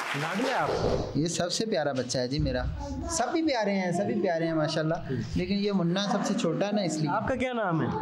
लाडले आप? ये सबसे प्यारा बच्चा है जी मेरा। सभी प्यारे हैं माशाल्लाह, लेकिन ये मुन्ना सबसे छोटा है ना, इसलिए। आपका क्या नाम है?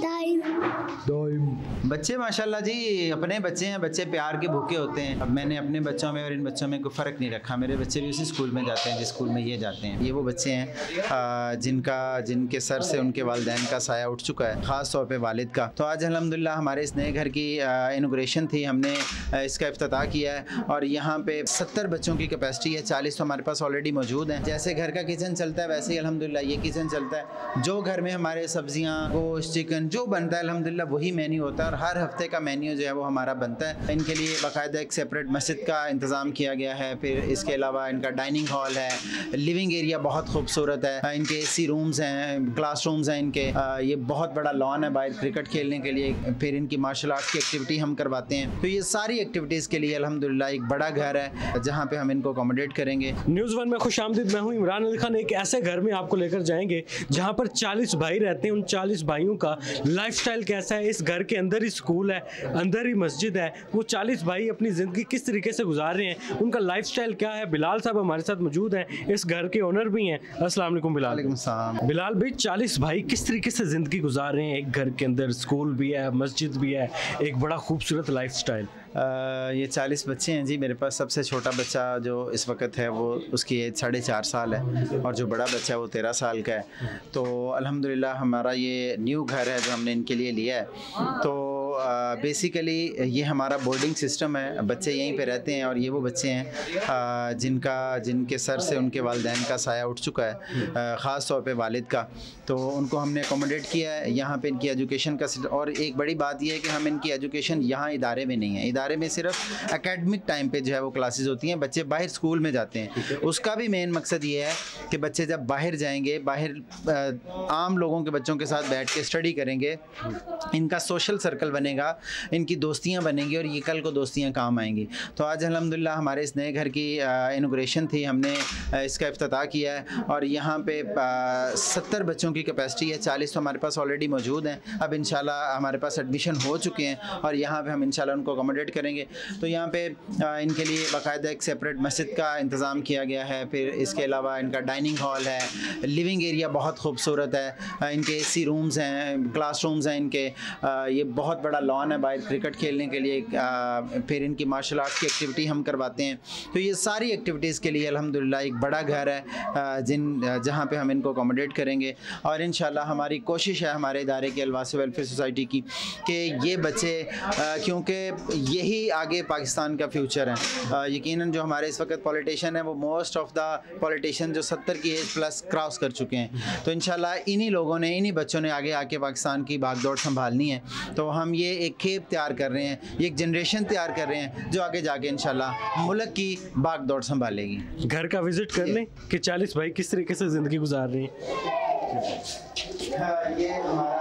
दाइम। बच्चे माशाल्लाह जी अपने बच्चे हैं, बच्चे प्यार के भूखे होते हैं। अब मैंने अपने बच्चों में और इन बच्चों में कोई फ़र्क नहीं रखा। मेरे बच्चे भी उसी स्कूल में जाते हैं जिस स्कूल में ये जाते हैं। ये वो बच्चे हैं जिनके सर से उनके वालिदैन का साया उठ चुका है, ख़ास तौर पे वालिद का। तो आज अल्हम्दुलिल्लाह हमारे इस नए घर की इनॉग्रेशन थी, हमने इसका इफ्तिताह किया है और यहाँ पे 70 बच्चों की कैपेसिटी है। 40 तो हमारे पास ऑलरेडी मौजूद हैं। जैसे घर का किचन चलता है वैसे ही अल्हम्दुलिल्लाह ये किचन चलता है। जो घर में हमारे सब्जियाँ, गोश्त, चिकन जो बनता है अल्हम्दुलिल्लाह वही मेन्यू होता है और हर हफ्ते का मेन्यू जो है वो हमारा बनता है। इनके लिए बाकायदा एक सेपरेट मस्जिद का इंतज़ाम किया गया है। फिर इसके अलावा इनका डाइनिंग हॉल है, लिविंग एरिया बहुत खूबसूरत है, इनके AC रूम्स हैं, क्लास रूम्स हैं इनके, ये बहुत बड़ा लॉन है बाहर क्रिकेट खेलने के लिए। फिर इनकी मार्शल आर्ट्स की एक्टिविटी हम करवाते हैं। तो ये सारी एक्टिविटीज़ के लिए अल्हम्दुलिल्लाह एक बड़ा घर है जहाँ पे हम इनको अकोमोडेट करेंगे। न्यूज़ 1 में खुशामदीद। मैं हूँ इमरान अली खान। एक ऐसे घर में आपको लेकर जाएंगे जहाँ पर 40 भाई रहते हैं। उन 40 भाइयों का लाइफस्टाइल कैसा है, इस घर के अंदर ही स्कूल है, अंदर ही मस्जिद है, वो 40 भाई अपनी ज़िंदगी किस तरीके से गुजार रहे हैं, उनका लाइफस्टाइल क्या है। बिलाल साहब हमारे साथ मौजूद हैं, इस घर के ओनर भी हैं। अस्सलाम वालेकुम बिलाल। वालेकुम सलाम। बिलाल भाई, 40 भाई किस तरीके से ज़िंदगी गुजार रहे हैं एक घर के अंदर, स्कूल भी है, मस्जिद भी है, एक बड़ा खूबसूरत लाइफस्टाइल। ये 40 बच्चे हैं जी मेरे पास। सबसे छोटा बच्चा जो इस वक्त है वो उसकी एज 4.5 साल है और जो बड़ा बच्चा है वो 13 साल का है। तो अल्हम्दुलिल्लाह हमारा ये न्यू घर है जो हमने इनके लिए लिया है। तो बेसिकली ये हमारा बोर्डिंग सिस्टम है, बच्चे यहीं पे रहते हैं और ये वो बच्चे हैं जिनके सर से उनके वालिदैन का साया उठ चुका है, ख़ास तौर पे वालिद का। तो उनको हमने अकोमोडेट किया है यहाँ पे इनकी एजुकेशन का। और एक बड़ी बात यह है कि हम इनकी एजुकेशन यहाँ इदारे में नहीं है, इदारे में सिर्फ एकेडमिक टाइम पे जो है वो क्लासेस होती हैं, बच्चे बाहर स्कूल में जाते हैं। उसका भी मेन मकसद ये है कि बच्चे जब बाहर जाएंगे, बाहर आम लोगों के बच्चों के साथ बैठ के स्टडी करेंगे, इनका सोशल सर्कल बनेगा, इनकी दोस्तियां बनेंगी और ये कल को दोस्तियां काम आएंगी। तो आज अल्हम्दुलिल्लाह हमारे इस नए घर की इनॉग्रेशन थी, हमने इसका इफ्तिताह किया है और यहाँ पे 70 बच्चों की कैपेसिटी है। 40 तो हमारे पास ऑलरेडी मौजूद हैं। अब इंशाल्लाह हमारे पास एडमिशन हो चुके हैं और यहाँ पे हम इंशाल्लाह उनको अकोमोडेट करेंगे। तो यहाँ पे इनके लिए बाकायदा एक सेपरेट मस्जिद का इंतज़ाम किया गया है। फिर इसके अलावा इनका डाइनिंग हॉल है, लिविंग एरिया बहुत खूबसूरत है, इनके AC रूम्स हैं, क्लास रूम्स हैं इनके, ये बहुत बड़ा लॉन है बाहर क्रिकेट खेलने के लिए। फिर इनकी मार्शल आर्ट्स की एक्टिविटी हम करवाते हैं। तो ये सारी एक्टिविटीज़ के लिए अल्हम्दुलिल्लाह एक बड़ा घर है जहाँ पे हम इनको अकोमोडेट करेंगे। और इंशाल्लाह हमारी कोशिश है हमारे इदारे की, अलवासी वेलफेयर सोसाइटी की, कि ये बच्चे क्योंकि यही आगे पाकिस्तान का फ्यूचर है। यकीनन जो हमारे इस वक्त पॉलिटिशियन है वो मोस्ट ऑफ द पॉलिटिशियन जो 70 की एज प्लस क्रॉस कर चुके हैं। तो इंशाल्लाह इन्हीं लोगों ने, इन्हीं बच्चों ने आगे आके पाकिस्तान की भागदौड़ संभालनी है। तो हम ये एक खेप तैयार कर रहे हैं, ये एक जनरेशन तैयार कर रहे हैं जो आगे जाके इंशाल्लाह मुल्क की भागदौड़ संभालेगी। घर का विजिट कर लें कि 40 भाई किस तरीके से ज़िंदगी गुजार रहे हैं। ये हमारा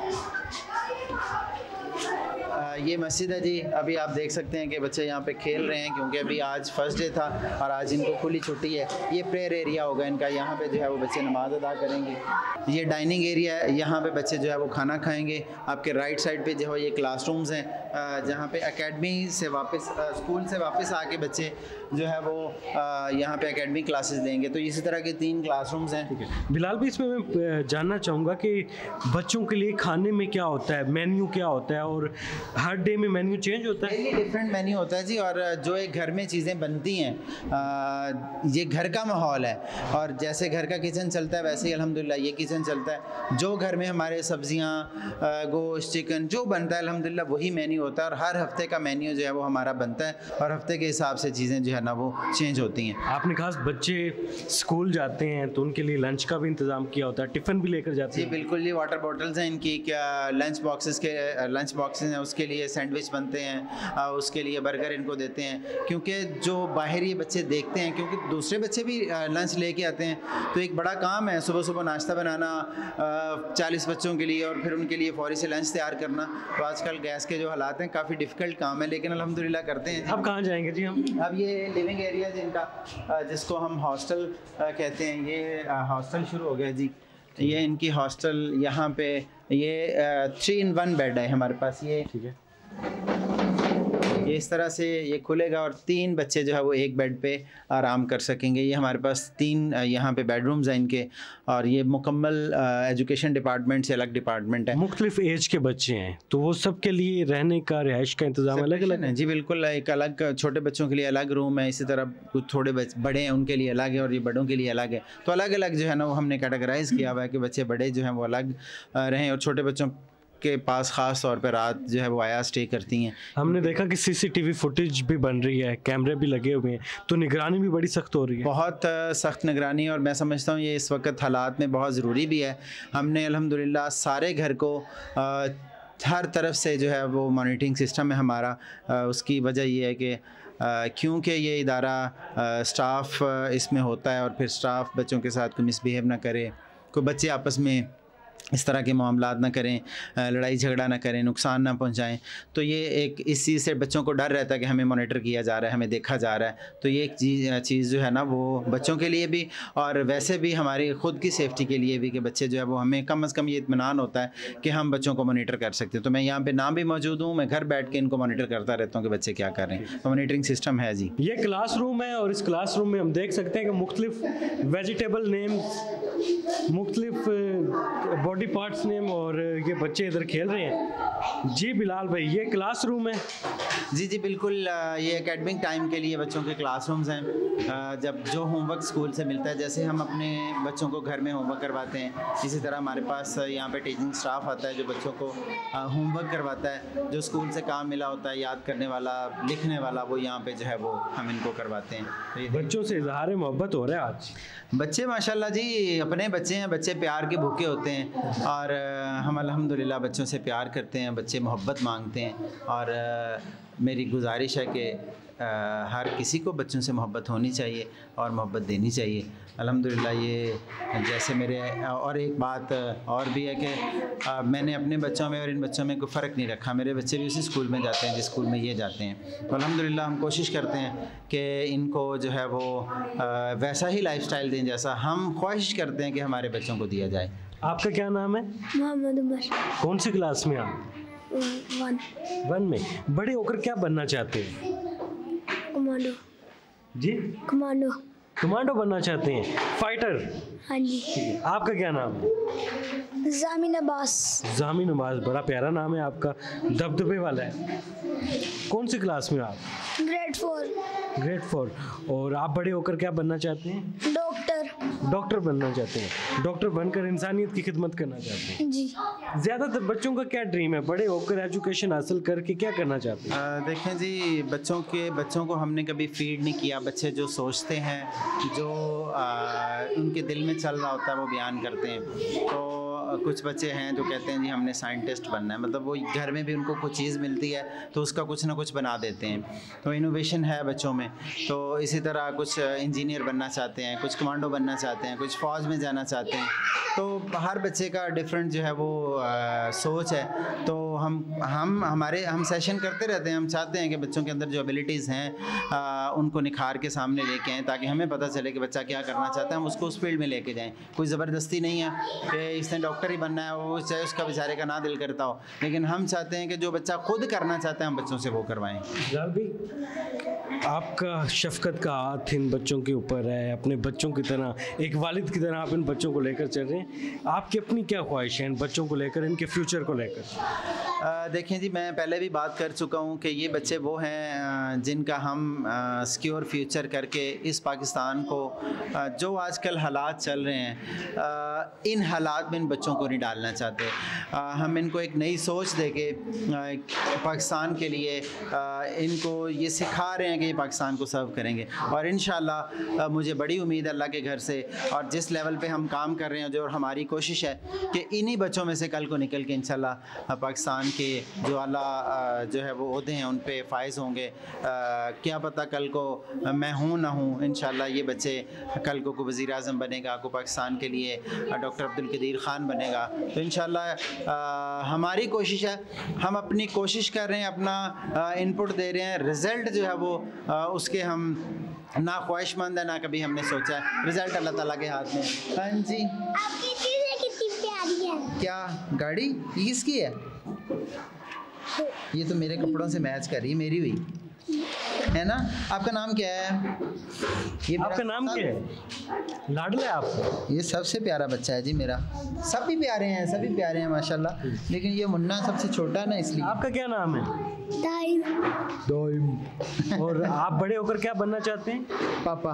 ये मस्जिद है जी। अभी आप देख सकते हैं कि बच्चे यहाँ पे खेल रहे हैं क्योंकि अभी आज फर्स्ट डे था और आज इनको खुली छुट्टी है। ये प्रेयर एरिया होगा इनका, यहाँ पे जो है वो बच्चे नमाज अदा करेंगे। ये डाइनिंग एरिया है, यहाँ पे बच्चे जो है वो खाना खाएंगे। आपके राइट साइड पे जो है ये क्लासरूम्स हैं जहाँ पे एकेडमी से वापस, स्कूल से वापस आके बच्चे जो है वो यहाँ पे एकेडमी क्लासेस देंगे। तो इसी तरह के 3 क्लासरूम्स हैं। बिलाल भी, इसमें मैं जानना चाहूँगा कि बच्चों के लिए खाने में क्या होता है, मेन्यू क्या होता है और हर डे में मेन्यू चेंज होता है? डिफरेंट मेन्यू होता है जी। और जो एक घर में चीज़ें बनती हैं, ये घर का माहौल है और जैसे घर का किचन चलता है वैसे ही अल्हम्दुलिल्लाह ये किचन चलता है। जो घर में हमारे सब्जियां, गोश्त, चिकन जो बनता है अल्हम्दुलिल्लाह वही मेन्यू होता है और हर हफ्ते का मेन्यू जो है वो हमारा बनता है और हफ्ते के हिसाब से चीज़ें जो है ना वो चेंज होती हैं। आपने खास बच्चे स्कूल जाते हैं तो उनके लिए लंच का भी इंतज़ाम किया होता है, टिफ़िन भी लेकर जाते हैं? जी बिल्कुल जी। वाटर बॉटल्स हैं इनकी, क्या लंच बॉक्सेस हैं, उसके लिए सैंडविच बनते हैं, उसके लिए बर्गर इनको देते हैं। क्योंकि जो बाहर ये बच्चे देखते हैं, क्योंकि दूसरे बच्चे भी लंच लेके आते हैं, तो एक बड़ा काम है सुबह सुबह नाश्ता बनाना 40 बच्चों के लिए और फिर उनके लिए फौरी से लंच तैयार करना। तो आजकल गैस के जो हालात हैं काफ़ी डिफ़िकल्ट काम है, लेकिन अल्हम्दुलिल्लाह करते हैं। अब कहाँ जाएंगे जी हम? अब ये लिविंग एरिया जिनका, जिसको हम हॉस्टल कहते हैं, ये हॉस्टल शुरू हो गया जी। ये इनकी हॉस्टल, यहाँ पे ये 3 in 1 बेड है हमारे पास। ये ठीक है। ये इस तरह से ये खुलेगा और 3 बच्चे जो है वो एक बेड पे आराम कर सकेंगे। ये हमारे पास 3 यहाँ पे बेडरूम्स हैं इनके, और ये मुकम्मल एजुकेशन डिपार्टमेंट से अलग डिपार्टमेंट है। मुख्तलिफ एज के बच्चे हैं तो वो सब के लिए रहने का, रिहाइश का इंतजाम अलग अलग है? जी बिल्कुल, एक अलग छोटे बच्चों के लिए अलग रूम है, इसी तरह कुछ थोड़े बड़े हैं उनके लिए अलग है, और ये बड़ों के लिए अलग है। तो अलग अलग जो है ना वो हमने कैटेगराइज किया हुआ है कि बच्चे बड़े जो हैं वो अलग रहें, और छोटे बच्चों के पास ख़ास तौर पे रात जो है वो आया स्टे करती हैं। हमने देखा कि सीसीटीवी फुटेज भी बन रही है, कैमरे भी लगे हुए हैं, तो निगरानी भी बड़ी सख्त हो रही है। बहुत सख्त निगरानी, और मैं समझता हूँ ये इस वक्त हालात में बहुत ज़रूरी भी है। हमने अल्हम्दुलिल्लाह सारे घर को हर तरफ से जो है वो मॉनिटरिंग सिस्टम है हमारा। उसकी वजह ये है कि क्योंकि ये इदारा स्टाफ इसमें होता है, और फिर स्टाफ बच्चों के साथ कोई मिसबिहेव ना करे, कोई बच्चे आपस में इस तरह के मामलात ना करें, लड़ाई झगड़ा ना करें, नुकसान ना पहुंचाएं। तो ये एक इस चीज़ से बच्चों को डर रहता है कि हमें मॉनिटर किया जा रहा है, हमें देखा जा रहा है। तो ये एक चीज़ जो है ना वो बच्चों के लिए भी और वैसे भी हमारी ख़ुद की सेफ्टी के लिए भी, कि बच्चे जो है वो हमें कम अज़ कम ये इत्मीनान होता है कि हम बच्चों को मॉनिटर कर सकते हैं। तो मैं यहाँ पर ना भी मौजूद हूँ, मैं घर बैठ के इनको मॉनिटर करता रहता हूँ कि बच्चे क्या कर रहे हैं। तो मॉनिटरिंग सिस्टम है जी। ये क्लासरूम है, और इस क्लासरूम में हम देख सकते हैं कि मुख्तलिफ वेजिटेबल नेम्स, मुख्तलिफ बॉडी पार्ट्स नेम, और ये बच्चे इधर खेल रहे हैं। जी बिलाल भाई, ये क्लासरूम है? जी बिल्कुल, ये एकेडमिक टाइम के लिए बच्चों के क्लासरूम्स हैं। जब जो होमवर्क स्कूल से मिलता है, जैसे हम अपने बच्चों को घर में होमवर्क करवाते हैं, इसी तरह हमारे पास यहाँ पे टीचिंग स्टाफ आता है जो बच्चों को होमवर्क करवाता है। जो स्कूल से काम मिला होता है, याद करने वाला, लिखने वाला, वो यहाँ पे जो है वो हम इनको करवाते हैं। तो ये बच्चों से इजहार मोहब्बत हो रहा है आज। बच्चे माशाल्लाह जी अपने बच्चे हैं, बच्चे प्यार के भूखे होते हैं, और हम अल्हम्दुलिल्लाह बच्चों से प्यार करते हैं, बच्चे मोहब्बत मांगते हैं। और मेरी गुजारिश है कि हर किसी को बच्चों से मोहब्बत होनी चाहिए और मोहब्बत देनी चाहिए। अल्हम्दुलिल्लाह ये जैसे मेरे, और एक बात और भी है कि मैंने अपने बच्चों में और इन बच्चों में कोई फ़र्क नहीं रखा। मेरे बच्चे भी उसी स्कूल में जाते हैं जिस स्कूल में ये जाते हैं। तो अल्हम्दुलिल्लाह हम कोशिश करते हैं कि इनको जो है वो वैसा ही लाइफस्टाइल दें जैसा हम ख्वाहिश करते हैं कि हमारे बच्चों को दिया जाए। आपका क्या नाम है? मोहम्मद उमर। कौन सी क्लास में आप? 1 में। बड़े होकर क्या बनना चाहते हैं? कमांडो। जी? कमांडो। कमांडो बनना चाहते हैं, फाइटर? हाँ जी। आपका क्या नाम है? जामिन अब्बास। जामिन अब्बास, बड़ा प्यारा नाम है आपका, दबदबे वाला है। कौन सी क्लास में आप? ग्रेड 4। ग्रेड 4। और आप बड़े होकर क्या बनना चाहते हैं? डॉक्टर। डॉक्टर बनना चाहते हैं। डॉक्टर बनकर इंसानियत की खिदमत करना चाहते हैं। जी। ज़्यादातर बच्चों का क्या ड्रीम है? बड़े होकर एजुकेशन हासिल करके क्या करना चाहते हैं? देखें जी, बच्चों को हमने कभी फीड नहीं किया। बच्चे जो सोचते हैं, जो उनके दिल में चल रहा होता है वो बयान करते हैं। तो कुछ बच्चे हैं जो कहते हैं जी हमने साइंटिस्ट बनना है, मतलब वो घर में भी उनको कुछ चीज़ मिलती है तो उसका कुछ ना कुछ बना देते हैं। तो इनोवेशन है बच्चों में। तो इसी तरह कुछ इंजीनियर बनना चाहते हैं, कुछ कमांडो बनना चाहते हैं, कुछ फ़ौज में जाना चाहते हैं। तो हर बच्चे का डिफरेंट जो है वो सोच है। तो हम सेशन करते रहते हैं। हम चाहते हैं कि बच्चों के अंदर जो एबिलिटीज़ हैं उनको निखार के सामने लेके आएँ, ताकि हमें पता चले कि बच्चा क्या करना चाहता है, हम उसको उस फील्ड में लेके जाएँ। कोई ज़बरदस्ती नहीं है कि इसने डॉक्टर ही बनना है, वो चाहे उसका बेचारे का ना दिल करता हो, लेकिन हम चाहते हैं कि जो बच्चा खुद करना चाहता है हम बच्चों से वो करवाएं। आपका शफकत का हाथ इन बच्चों के ऊपर है, अपने बच्चों की तरह, एक वालिद की तरह आप इन बच्चों को लेकर चल रहे हैं। आपकी अपनी क्या ख्वाहिश है इन बच्चों को लेकर, इनके फ्यूचर को लेकर? देखें जी, मैं पहले भी बात कर चुका हूँ कि ये बच्चे वो हैं जिनका हम सिक्योर फ्यूचर करके इस पाकिस्तान को, जो आजकल हालात चल रहे हैं, इन हालात में इन बच्चों को नहीं डालना चाहते। हम इनको एक नई सोच देके पाकिस्तान के लिए इनको ये सिखा रहे हैं कि ये पाकिस्तान को सर्व करेंगे। और इंशाल्लाह मुझे बड़ी उम्मीद है अल्लाह के घर से, और जिस लेवल पे हम काम कर रहे हैं, जो हमारी कोशिश है कि इन्हीं बच्चों में से कल को निकल के इंशाल्लाह पाकिस्तान के जो आला जो है वो ओहदे हैं उन पे फाइज होंगे। क्या पता कल को मैं हूँ ना हूँ, इंशाल्लाह ये बच्चे कल को वज़ीर आज़म बनेगा, को पाकिस्तान के लिए डॉक्टर अब्दुल कदीर ख़ान बनेगा। तो इंशाल्लाह हमारी कोशिश है, हम अपनी कोशिश कर रहे हैं, अपना इनपुट दे रहे हैं। रिज़ल्ट जो है वो उसके हम ना ख्वाहिशमंद है, ना कभी हमने सोचा है। रिज़ल्ट अल्लाह ताला के हाथ में। हाँ जी, आपकी चीज़ें कितनी प्यारी है। क्या गाड़ी किसकी है? ये तो मेरे कपड़ों से मैच कर रही है, मेरी हुई है ना। आपका नाम क्या है? ये आपका नाम क्या है? लाडला है आपका? ये सबसे प्यारा बच्चा है जी मेरा। सभी प्यारे हैं, सभी प्यारे हैं माशाल्लाह, लेकिन ये मुन्ना सबसे छोटा है ना, इसलिए। आपका क्या नाम है? दाइम। दोइम। और आप बड़े होकर क्या बनना चाहते हैं? पापा।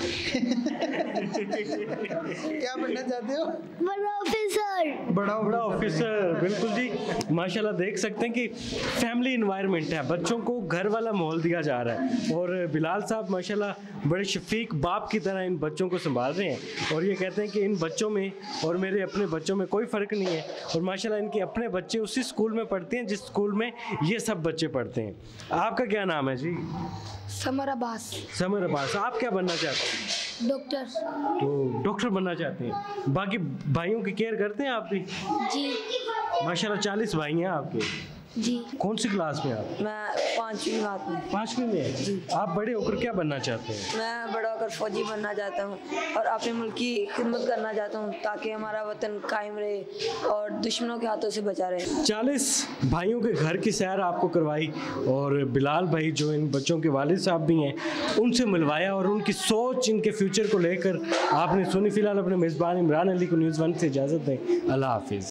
क्या बनना चाहते हो? बड़ा ऑफिसर। बड़ा ऑफिसर। बिल्कुल जी, माशाल्लाह देख सकते हैं कि फैमिली इन्वायरमेंट है, बच्चों को घर वाला माहौल दिया जा रहा है और बिलाल साहब माशाल्लाह बड़े शफीक बाप की तरह इन बच्चों को संभाल रहे हैं और ये कहते हैं कि इन बच्चों में और मेरे अपने बच्चों में कोई फ़र्क नहीं है और माशाल्लाह इनके अपने बच्चे उसी स्कूल में पढ़ते हैं जिस स्कूल में ये सब बच्चे पढ़ते हैं। आपका क्या नाम है जी? समर अब्बास। समर अब्बास। आप क्या बनना चाहते हैं? डॉक्टर। तो डॉक्टर बनना चाहते हैं। बाकी भाइयों की केयर करते हैं आप भी? जी। माशाल्लाह 40 भाई हैं आपके। जी। कौन सी क्लास में आप? मैं 5वीं बात में। 5वीं में? आप बड़े होकर क्या बनना चाहते हैं? मैं बड़ा होकर फौजी बनना चाहता हूँ और अपने मुल्क की खिदमत करना चाहता हूँ ताकि हमारा वतन कायम रहे और दुश्मनों के हाथों से बचा रहे। 40 भाइयों के घर की सैर आपको करवाई और बिलाल भाई जो इन बच्चों के वालिद साहब भी हैं उनसे मिलवाया और उनकी सोच इनके फ्यूचर को लेकर आपने सुनी। फिलहाल अपने मेज़बान इमरान अली को न्यूज़ 1 से इजाज़त दें। अल्लाह हाफिज़।